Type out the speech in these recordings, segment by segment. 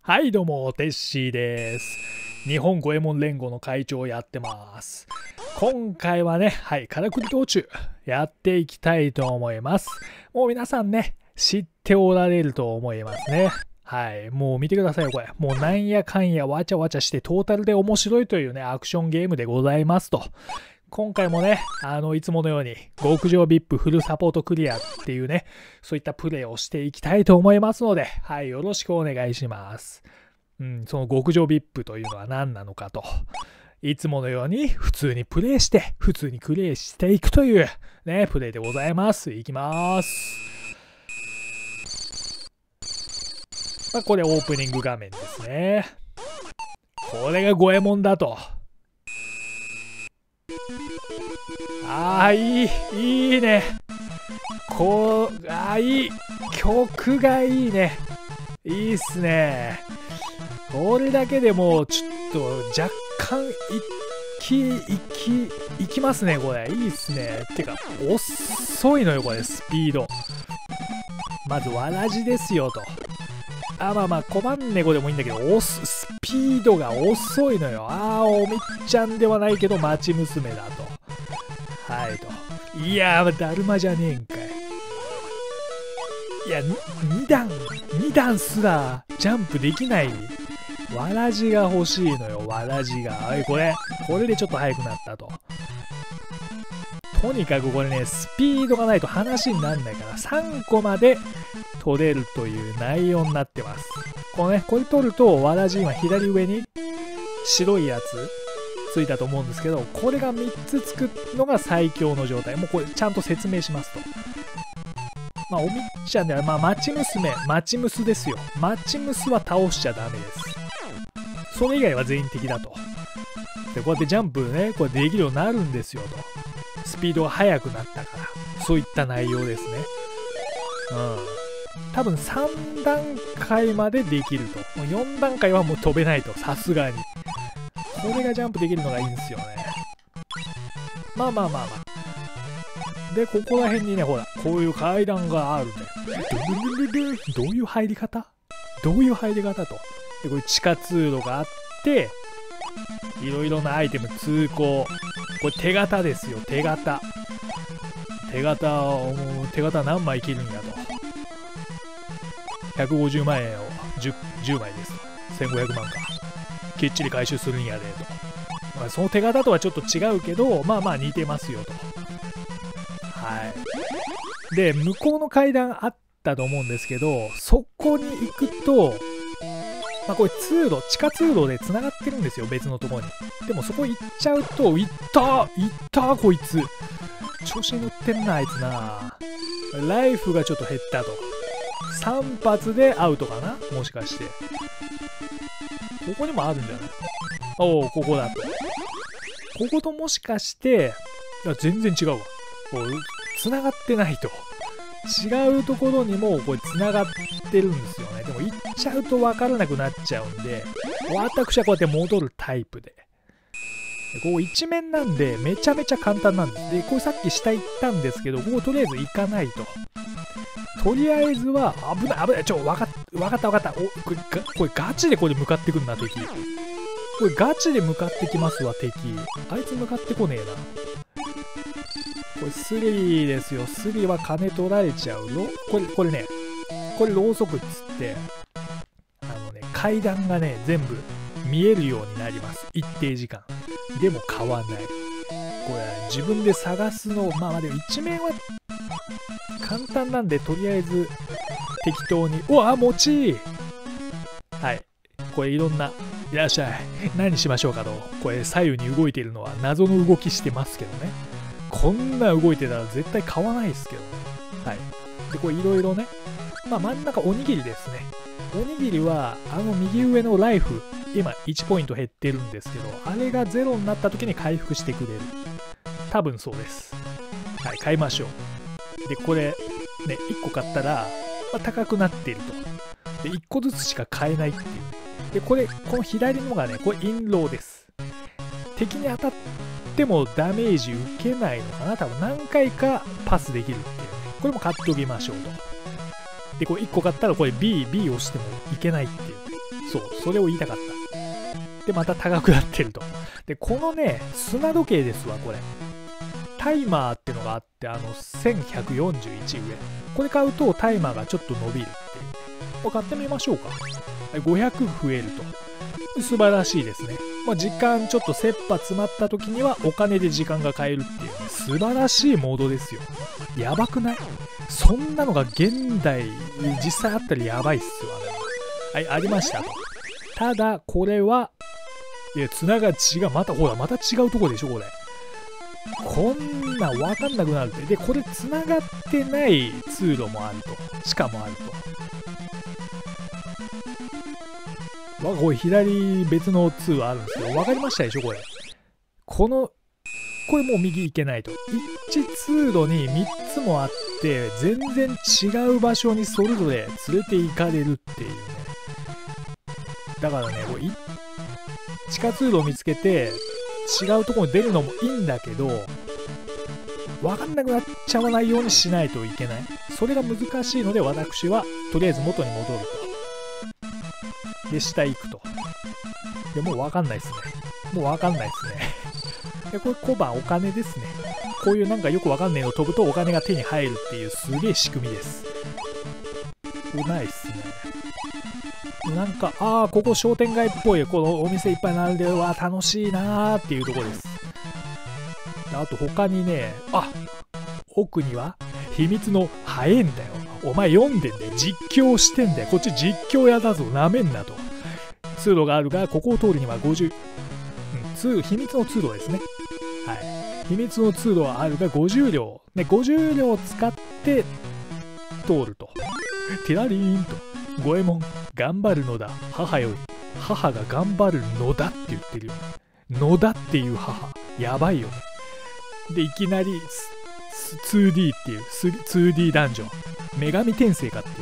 はいどうも、テッシーです。日本五右衛門連合の会長をやってます。今回はね、からくり道中やっていきたいと思います。もう皆さんね、知っておられると思いますね。もう見てくださいよ、これ。もうなんやかんやわちゃわちゃしてトータルで面白いというね、アクションゲームでございますと。今回もね、いつものように極上 VIP フルサポートクリアっていうね、そういったプレイをしていきたいと思いますので、よろしくお願いします。その極上 VIP というのは何なのかと。いつものように普通にプレイして、普通にクリアしていくというね、プレイでございます。いきます。これオープニング画面ですね。これが五右衛門だと。いいね。いい。曲がいいね。いいっすね。これだけでもうちょっと若干いきますね、これ。いいっすね。てか、遅いのよ、これ、スピード。まず、わらじですよ、と。コマンネコでもいいんだけど、スピードが遅いのよ。おみっちゃんではないけど、町娘だと。いやー、だるまじゃねえんかい。いや、2段すらジャンプできない。わらじが欲しいのよ、わらじが。これでちょっと速くなったと。とにかくこれね、スピードがないと話にならないから、3個まで取れるという内容になってます。これ取ると、わらじ今左上に白いやつついたと思うんですけど、これが3つつくのが最強の状態。もうこれちゃんと説明しますと。おみっちゃんでは、町娘ですよ。町娘は倒しちゃダメです。それ以外は全員敵だと。で、こうやってジャンプね、これできるようになるんですよと。スピードが速くなったから。そういった内容ですね。多分3段階までできると。もう4段階はもう飛べないと。さすがに。これがジャンプできるのがいいんですよね。で、ここら辺にね、ほら、こういう階段があるね。どういう入り方と。で、これ地下通路があって、いろいろなアイテム通行。これ手形ですよ、手形。手形何枚切るんやと。150万円を 10枚です。1500万か。きっちり回収するんやでと。その手形とはちょっと違うけど、似てますよと。で、向こうの階段あったと思うんですけど、そこに行くと、これ地下通路で繋がってるんですよ、別のところに。でもそこ行っちゃうと、行ったこいつ。調子に乗ってんな、あいつな。ライフがちょっと減ったと。3発でアウトかな、もしかして。ここにもあるんじゃない？ここだと。ここともしかして、いや、全然違うわ。繋がってないと。違うところにもこれ繋がってるんですよね。でも行っちゃうと分からなくなっちゃうんで、私はこうやって戻るタイプで。ここ一面なんでめちゃめちゃ簡単なんです。で、これさっき下行ったんですけど、こことりあえず行かないと。とりあえずは、危ない。分かった。これガチでこれ向かってくんな、敵。これガチで向かってきますわ、敵。あいつ向かってこねえな。これスリーですよ。スリーは金取られちゃう。これね、これろうそくっつって、階段がね、全部見えるようになります。一定時間。でも買わない。これ自分で探すの、でも一面は簡単なんで、とりあえず適当に。餅これいろんな、いらっしゃい。何しましょうかと。これ左右に動いているのは謎の動きしてますけどね。こんな動いてたら絶対買わないですけどね。で、これいろいろね。真ん中おにぎりですね。おにぎりは、右上のライフ、今1ポイント減ってるんですけど、あれが0になった時に回復してくれる。多分そうです。買いましょう。で、これ、ね、1個買ったら、高くなっていると。で、1個ずつしか買えないっていう。で、この左のがね、これ、インローです。敵に当たってもダメージ受けないのかな。多分何回かパスできるっていう。これも買っておきましょうと。で、これ1個買ったらこれ B 押してもいけないっていう。 そう、それを言いたかった。で、また高くなってると。で、このね、砂時計ですわ、これ。タイマーってのがあって、1141上。これ買うとタイマーがちょっと伸びるっていう。これ買ってみましょうか。500増えると。素晴らしいですね。まあ、時間ちょっと切羽詰まった時にはお金で時間が買えるっていうね、素晴らしいモードですよ。やばくない？そんなのが現代実際あったらやばいっすよ。はい、ありましたと。ただ、これは、いや、綱が違う。また、ほら、また違うとこでしょ、これ。こんなわかんなくなるって。で、これ繋がってない通路もあると。しかもあると。これ左別の通路あるんですけど、わかりましたでしょ、これ。これもう右行けないと。一通路に3つもあって、全然違う場所にそれぞれ連れて行かれるっていうね。だからね、これ地下通路を見つけて、違うところに出るのもいいんだけど、わかんなくなっちゃわないようにしないといけない。それが難しいので、私はとりあえず元に戻ると。で、下行くと。で、もうわかんないですね。もうわかんないですね。で、これ小判お金ですね。こういうなんかよくわかんないの飛ぶとお金が手に入るっていうすげえ仕組みです。うまいっすね。なんか、ここ商店街っぽい、このお店いっぱい並んでるわ、楽しいなーっていうところです。あと他にね、奥には秘密の早いんだよ。お前読んでんだよ。実況してんだよ。こっち実況屋だぞ。なめんなと。通路があるが、ここを通るには50、秘密の通路ですね。はい。秘密の通路はあるが50両。ね、50両を使って通ると。テラリーンと。五右衛門、頑張るのだ。母より。母が頑張るのだって言ってるよね。のだっていう母。やばいよね。で、いきなり 2D っていう、2D ダンジョン。女神転生かっていう、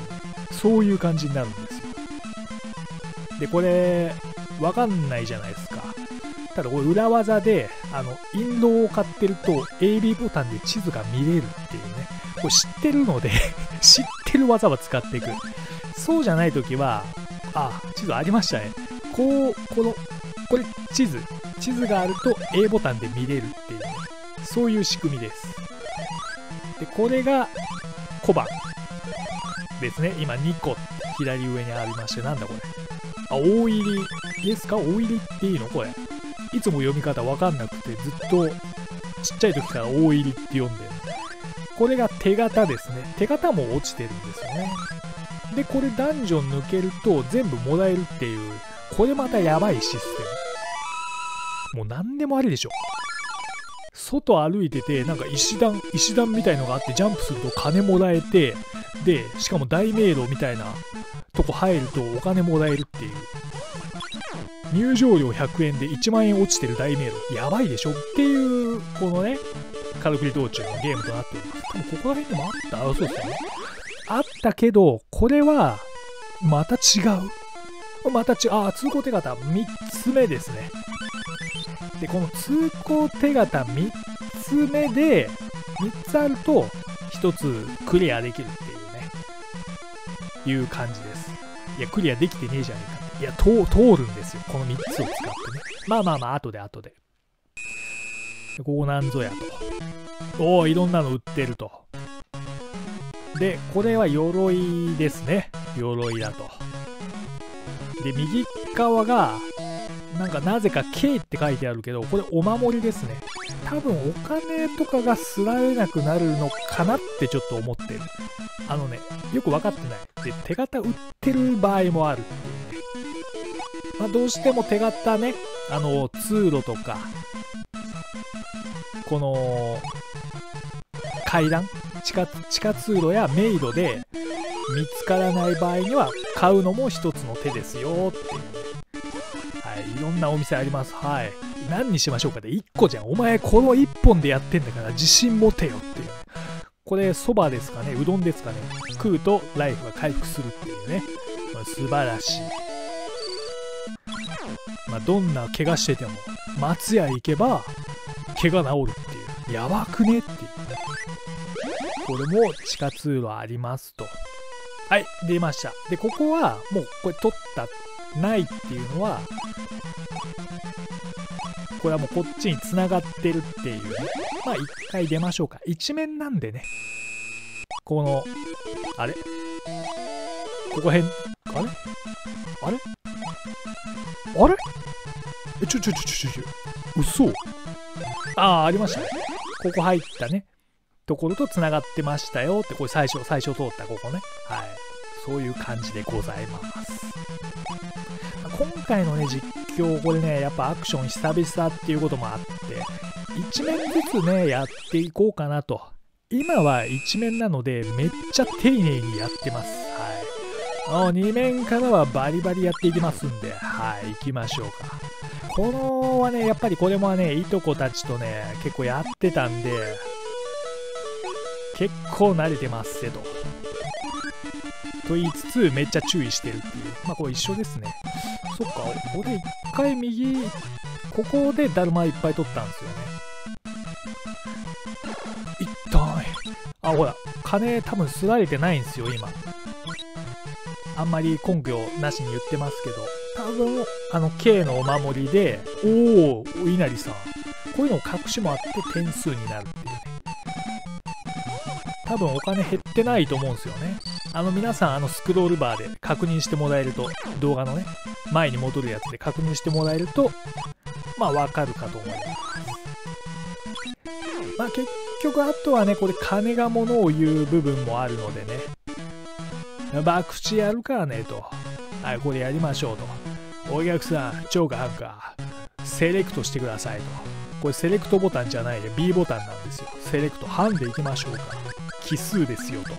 そういう感じになるんですよ。で、これ、わかんないじゃないですか。ただ、これ裏技で、印籠を買ってると、AB ボタンで地図が見れるっていうね。これ知ってるので、知ってる技は使っていく。そうじゃないときは、地図ありましたね。これ地図があると A ボタンで見れるっていう、ね、そういう仕組みです。で、これが小判ですね。今2個左上にありまして、なんだこれ。大入りですか？大入りっていいのこれ。いつも読み方わかんなくて、ずっとちっちゃい時から大入りって読んでる。これが手形ですね。手形も落ちてるんですよね。で、これダンジョン抜けると全部もらえるっていう、これまたやばいシステム。もう何でもありでしょ。外歩いてて、なんか石段みたいのがあって、ジャンプすると金もらえて、で、しかも大迷路みたいなとこ入るとお金もらえるっていう。入場料100円で1万円落ちてる大迷路。やばいでしょっていう、このね、カルクリ道中のゲームとなっております。多分ここら辺でもあった？そうですね。あったけど、これは、また違う。通行手形3つ目ですね。で、この通行手形3つ目で、3つあると、1つクリアできるっていうね、いう感じです。いや、クリアできてねえじゃねえかって。いや、通るんですよ。この3つを使ってね。まあ、後で。でここなんぞやと。いろんなの売ってると。で、これは鎧ですね。鎧だと。で、右側が、なぜか K って書いてあるけど、これお守りですね。多分お金とかがすられなくなるのかなってちょっと思ってる。よく分かってない。で、手形売ってる場合もあるっていうね。どうしても手形ね、通路とか、この、階段地下通路や迷路で見つからない場合には買うのも一つの手ですよっていう。はい、いろんなお店あります。はい。何にしましょうかで1個じゃん。お前この1本でやってんだから自信持てよっていう。これそばですかね、うどんですかね。食うとライフが回復するっていうね。素晴らしい。どんな怪我してても松屋行けば怪我治るっていう。やばくねっていう。これも地下通路ありますと。はい、出ました。で、ここはもうこれ取ったないっていうのは、これはもうこっちに繋がってるっていうね。まあ一回出ましょうか。一面なんでね。この、あれここ辺、あれあれあれ嘘。ありましたね。ここ入ったね。ところと繋がってましたよって、これ最初通ったここね。はい。そういう感じでございます。今回のね、実況、これね、やっぱアクション久々っていうこともあって、一面ずつね、やっていこうかなと。今は一面なので、めっちゃ丁寧にやってます。はい。2面からはバリバリやっていきますんで、はい、行きましょうか。このはね、やっぱりこれもね、いとこたちとね、結構やってたんで、結構慣れてますせと。と言いつつ、めっちゃ注意してるっていう。まあこれ一緒ですね。そっか、俺一回右、ここでだるまいっぱい取ったんですよね。痛い。ほら、金多分すられてないんですよ、今。あんまり根拠なしに言ってますけど、多分、K のお守りで、お稲荷さん。こういうの隠しもあって点数になるっていうね。多分お金減ってないと思うんですよね。皆さんスクロールバーで確認してもらえると、動画のね、前に戻るやつで確認してもらえると、まあわかるかと思います。まあ結局あとはね、これ金が物を言う部分もあるのでね。博打やるからねと。はい、これやりましょうと。お客さん、超か半か、セレクトしてくださいと。これセレクトボタンじゃないで B ボタンなんですよ。セレクト、半でいきましょうか。奇数ですよと。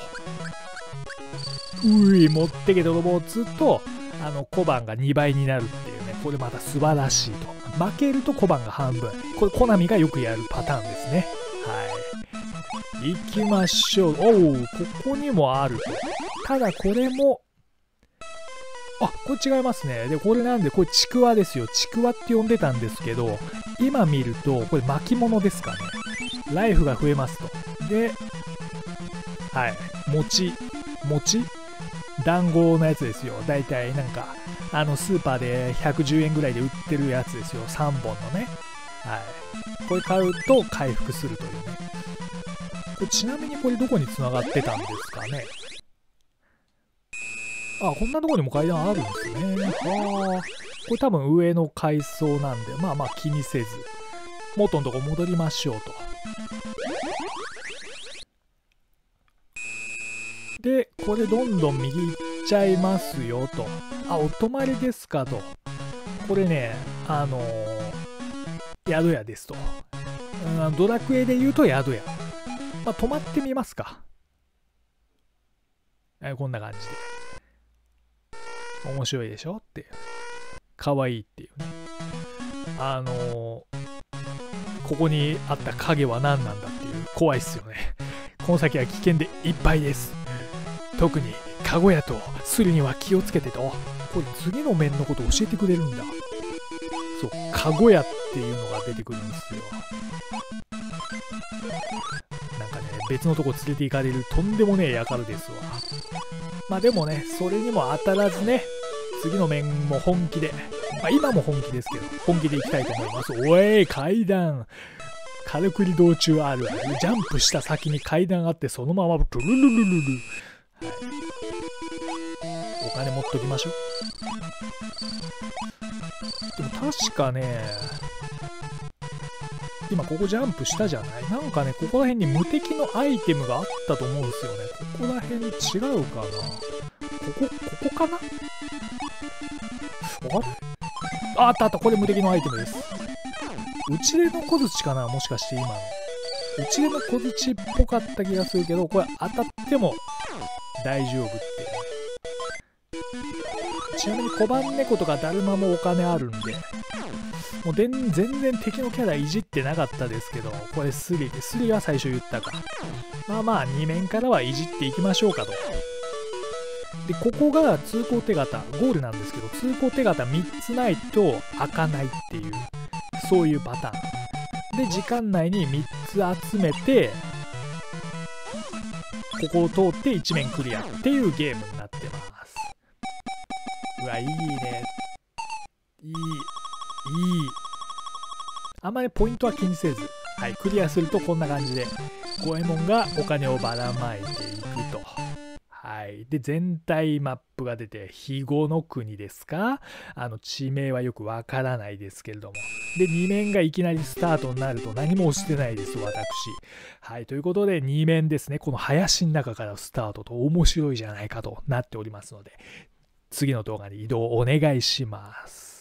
持ってけ泥棒っつうと、小判が2倍になるっていうね。これまた素晴らしいと。負けると小判が半分。これコナミがよくやるパターンですね。はい。行きましょう。ここにもあると。ただこれも、これ違いますね。で、これなんで、これちくわですよ。ちくわって呼んでたんですけど、今見ると、これ巻物ですかね。ライフが増えますと。で、はい。餅団子のやつですよ。だいたいなんか、スーパーで110円ぐらいで売ってるやつですよ。3本のね。はい。これ買うと回復するというね。これちなみにこれどこに繋がってたんですかね。こんなとこにも階段あるんですね。これ多分上の階層なんで、まあまあ気にせず、元のとこ戻りましょうと。で、これどんどん右行っちゃいますよと。お泊まりですかと。これね、宿屋ですと。ドラクエで言うと宿屋。まあ、泊まってみますか。こんな感じで。面白いでしょっていう。可愛いっていうね。ここにあった影は何なんだっていう怖いっすよね。この先は危険でいっぱいです。特にカゴ屋とスリには気をつけてと。これ次の面のこと教えてくれるんだ。そう、カゴ屋っていうのが出てくるんですよ。なんかね、別のとこ連れて行かれるとんでもねえ輩ですわ。まあでもね、それにも当たらずね、次の面も本気で、まあ今も本気ですけど、本気で行きたいと思います。階段。からくり道中あるある。ジャンプした先に階段あって、そのままルルルルルル。はい。お金持っときましょう。でも確かね、今ここジャンプしたじゃない？なんかね、ここら辺に無敵のアイテムがあったと思うんですよね。ここら辺違うかな？ここかな？あった。これ無敵のアイテムです。打ち出の小槌かな？もしかして今の。打ち出の小槌っぽかった気がするけど、これ当たっても大丈夫っていうね。ちなみに小判猫とかだるまもお金あるんで、もう全然敵のキャラいじってなかったですけど、これスリは最初言ったか。まあまあ2面からはいじっていきましょうかと。で、ここが通行手形、ゴールなんですけど、通行手形3つないと開かないっていう、そういうパターン。で、時間内に3つ集めて、ここを通って1面クリアっていうゲームになってます。うわ、いいね。 いい。あんまりポイントは気にせず、はい、クリアするとこんな感じで、五右衛門がお金をばらまいていくと。はい。で、全体マップが出て、肥後の国ですか？地名はよくわからないですけれども。で、2面がいきなりスタートになると何も押してないです、私。はい。ということで、2面ですね。この林の中からスタートと面白いじゃないかとなっておりますので、次の動画に移動お願いします。